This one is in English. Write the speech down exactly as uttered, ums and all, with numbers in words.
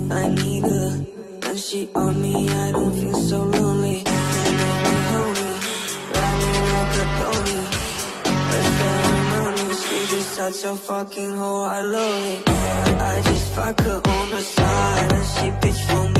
I need her. When she on me, I don't feel so lonely. And then we homie, riding like a pony. The ceremony, she just such a fucking hoe, I love it. I just fuck her on the side, and she bitch for me.